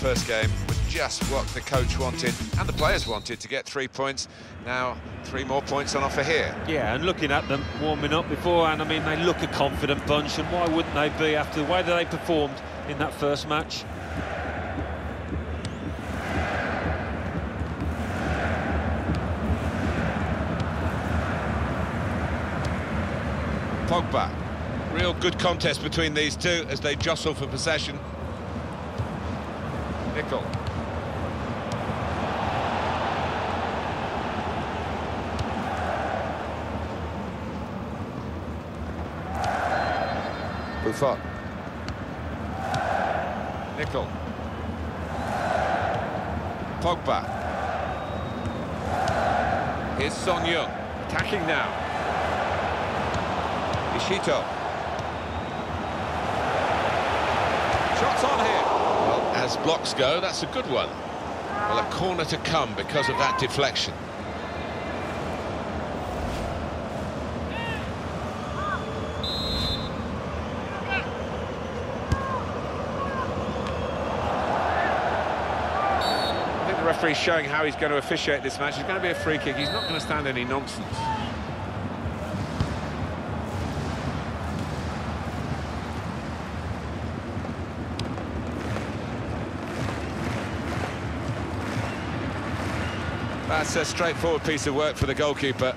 first game was just what the coach wanted and the players wanted to get 3 points. Now 3 more points on offer here. Yeah, and looking at them warming up beforehand, I mean, they look a confident bunch, and why wouldn't they be after the way that they performed in that first match? Pogba. Real good contest between these two as they jostle for possession. Nickel. Buffon. Nickel. Pogba. Here's Son Young, attacking now. Ishito. Shots on here. Well, as blocks go, that's a good one. Well, a corner to come because of that deflection. I think the referee's showing how he's going to officiate this match. It's going to be a free kick. He's not going to stand any nonsense. That's a straightforward piece of work for the goalkeeper.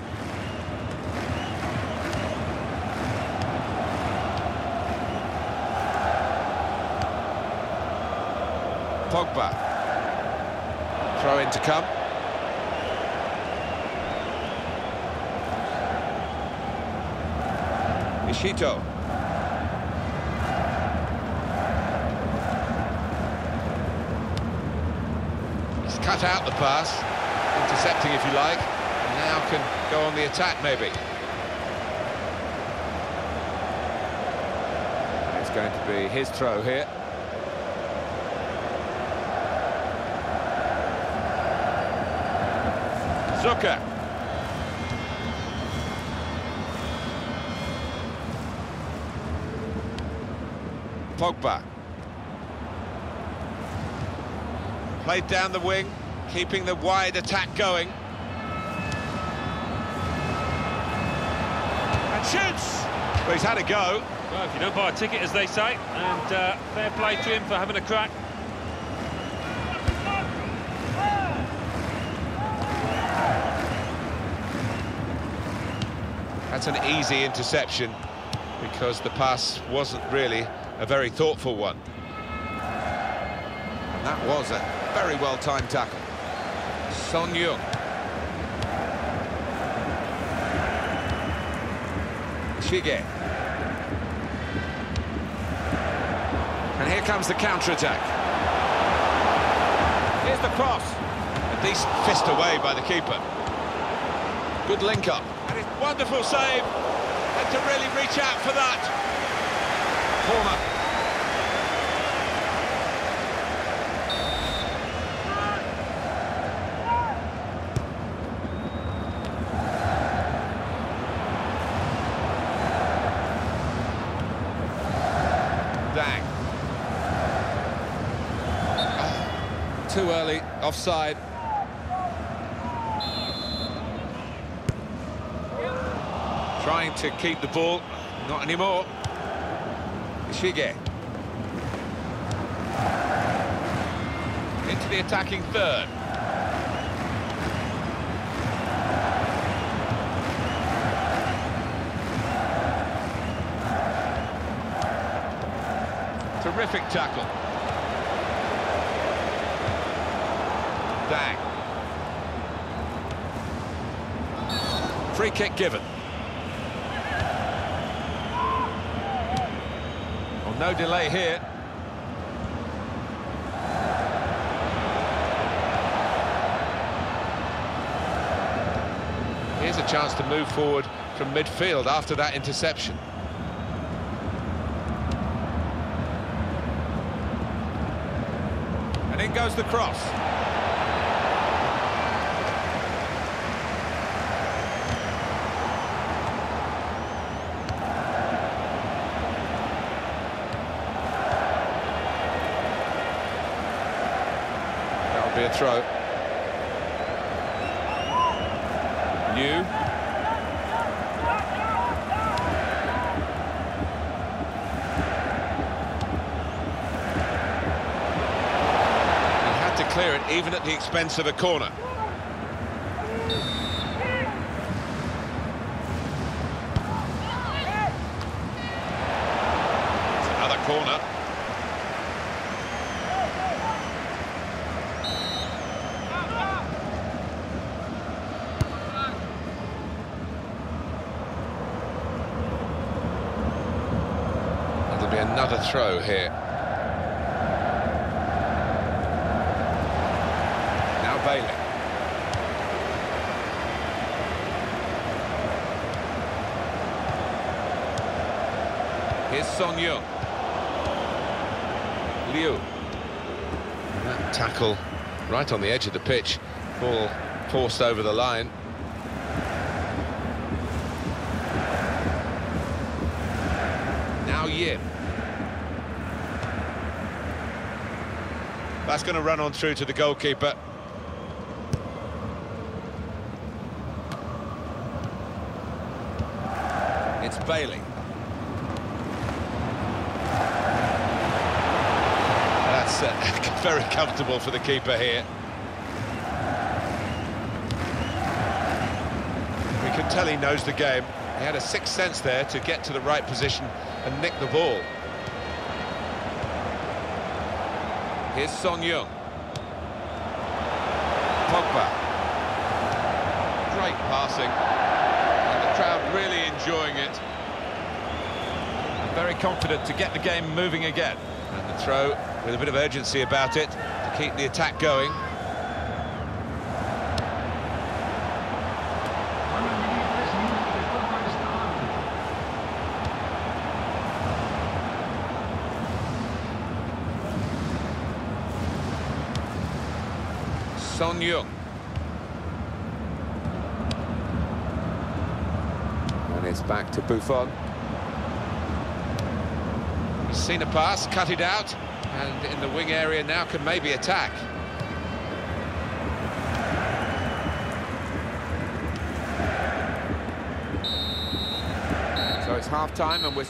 Pogba. Throw in to come. Ishito. He's cut out the pass. Intercepting, if you like, and now can go on the attack, maybe. It's going to be his throw here. Zucker. Pogba. Played down the wing, keeping the wide attack going. And shoots! Well, he's had a go. Well, if you don't buy a ticket, as they say, and fair play to him for having a crack. That's an easy interception because the pass wasn't really a very thoughtful one. And that was a very well-timed tackle. Son Young. Shige. And here comes the counter-attack. Here's the cross. A decent fist away by the keeper. Good link-up. And it's wonderful save. And to really reach out for that. Corner. Dang. Too early, offside. Trying to keep the ball, not anymore. Shige. Into the attacking third. Terrific tackle. Dang. Free kick given. Well, no delay here. Here's a chance to move forward from midfield after that interception. And in goes the cross. be a throw. New. He had to clear it, even at the expense of a corner. It's another corner. There'll be another throw here. Now Bailey. Here's Son Heung. Liu. That tackle right on the edge of the pitch. Ball forced over the line. Now Yin. That's going to run on through to the goalkeeper. It's Bailey. That's very comfortable for the keeper here. We can tell he knows the game. He had a sixth sense there to get to the right position and nick the ball. Here's Son Heung. Pogba. Great passing. And the crowd really enjoying it. Very confident to get the game moving again. And the throw with a bit of urgency about it to keep the attack going. Son Heung. And it's back to Buffon. He's seen a pass, cut it out, and in the wing area now can maybe attack. So it's half-time and we're...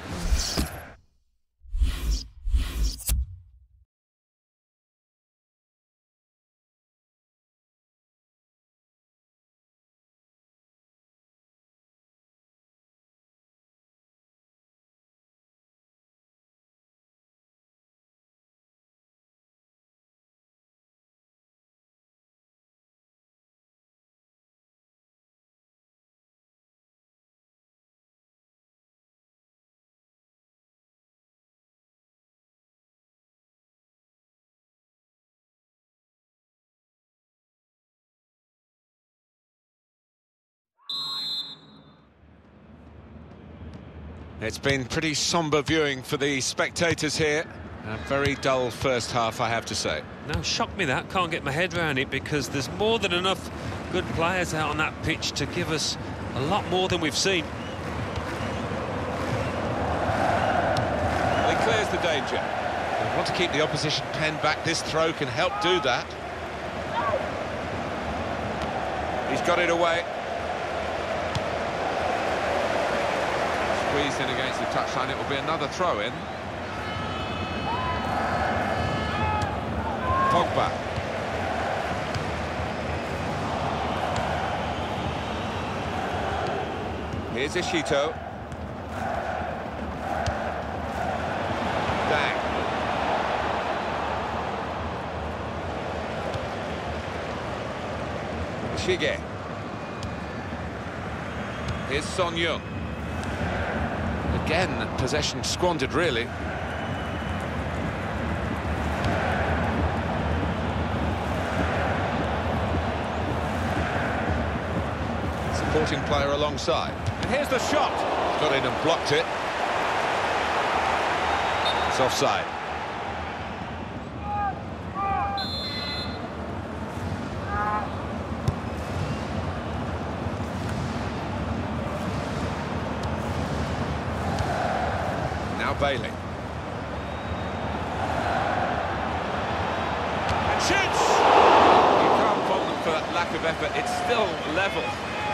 It's been pretty sombre viewing for the spectators here. A very dull first half, I have to say. No, shocked me that. Can't get my head around it because there's more than enough good players out on that pitch to give us a lot more than we've seen. Well, he clears the danger. They want to keep the opposition penned back. This throw can help do that. He's got it away. Squeezed in against the touchline. It will be another throw-in. Pogba. Here's Ishito. Dang. Shige. Here's Son Heung. Again, possession squandered, really. Supporting player alongside. And here's the shot. Got in and blocked it. It's offside. Now Bailey. And shoots! of effort, it's still level.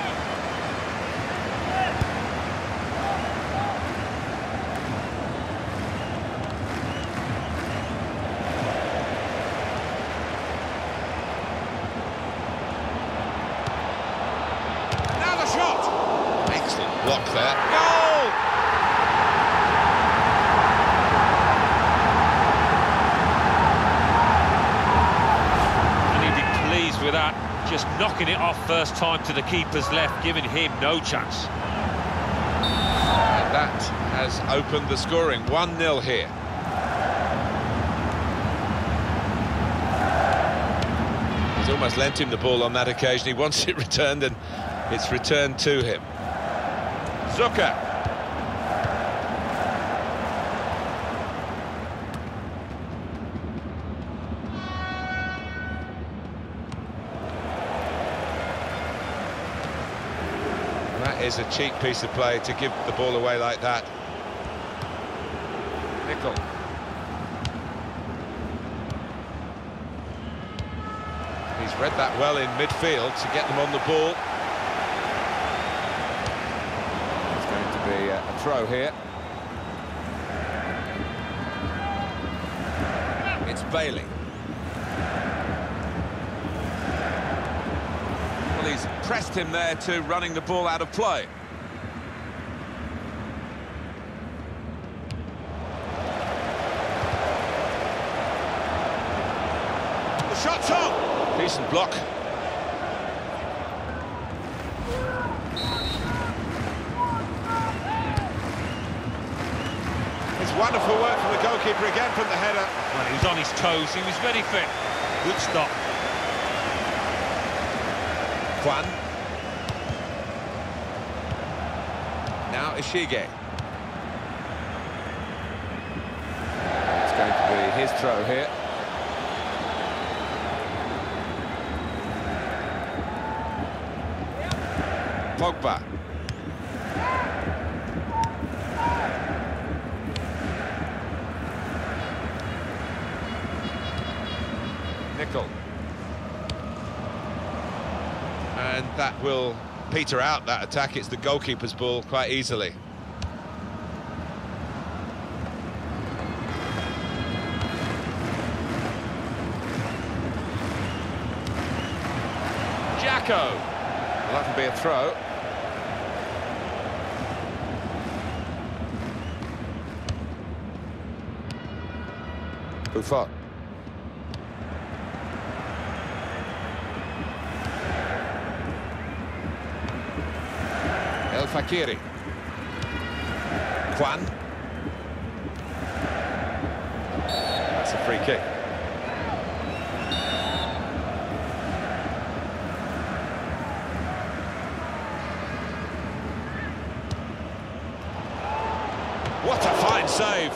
Now the shot! Excellent block there. Goal! And he'd be pleased with that, just knocking it off first time to the keeper's left, giving him no chance. And that has opened the scoring. 1-0 here. He's almost lent him the ball on that occasion. He wants it returned, and it's returned to him. Zucker. That is a cheap piece of play to give the ball away like that. Nickel. He's read that well in midfield to get them on the ball. It's going to be a throw here. It's Bailey. Well, he's pressed him there to running the ball out of play. The shot's on! Decent block. It's wonderful work from the goalkeeper again from the header. Well, he was on his toes, he was very fit. Good stop. Juan. Now Ishige. It's going to be his throw here. Pogba. Nickel. And that will peter out that attack. It's the goalkeeper's ball quite easily. Jacko. Well, that can be a throw. Buffon. El Fakiri. Juan. That's a free kick. What a fine save!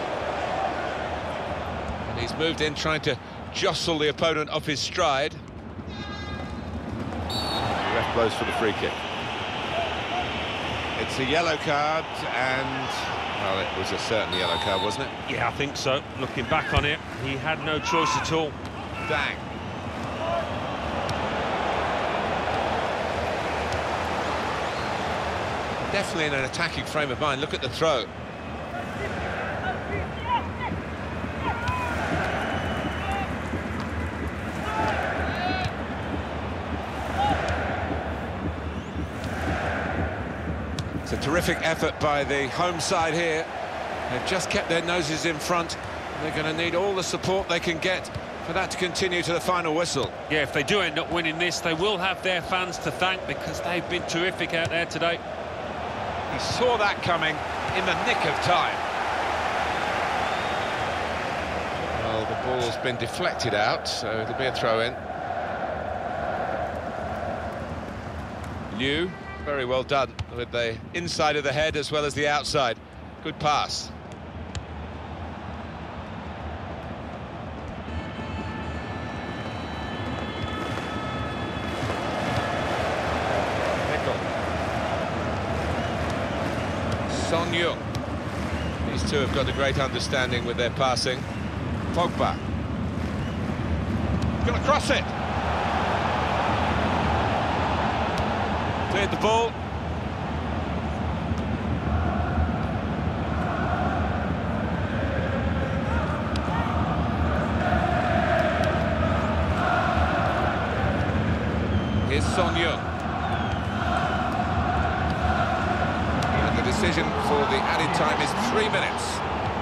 And he's moved in trying to jostle the opponent off his stride. The ref blows for the free kick. It's a yellow card, and, well, it was a certain yellow card, wasn't it? Yeah, I think so. Looking back on it, he had no choice at all. Dang. Definitely in an attacking frame of mind. Look at the throw. It's a terrific effort by the home side here. They've just kept their noses in front. They're going to need all the support they can get for that to continue to the final whistle. Yeah, if they do end up winning this, they will have their fans to thank because they've been terrific out there today. He saw that coming in the nick of time. Well, the ball's been deflected out, so it'll be a throw-in. Liu, very well done with the inside of the head as well as the outside. Good pass. Son Heung. These two have got a great understanding with their passing. Pogba. Going to cross it. Cleared the ball. Here's Son Heung. And the decision for the added time is 3 minutes.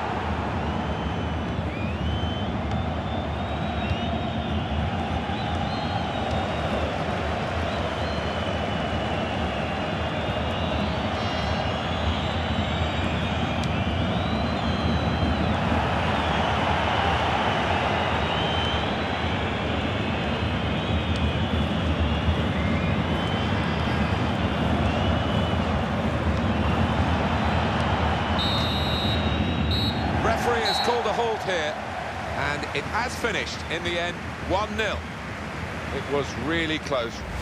Referee has called a halt here, and it has finished in the end 1-0. It was really close.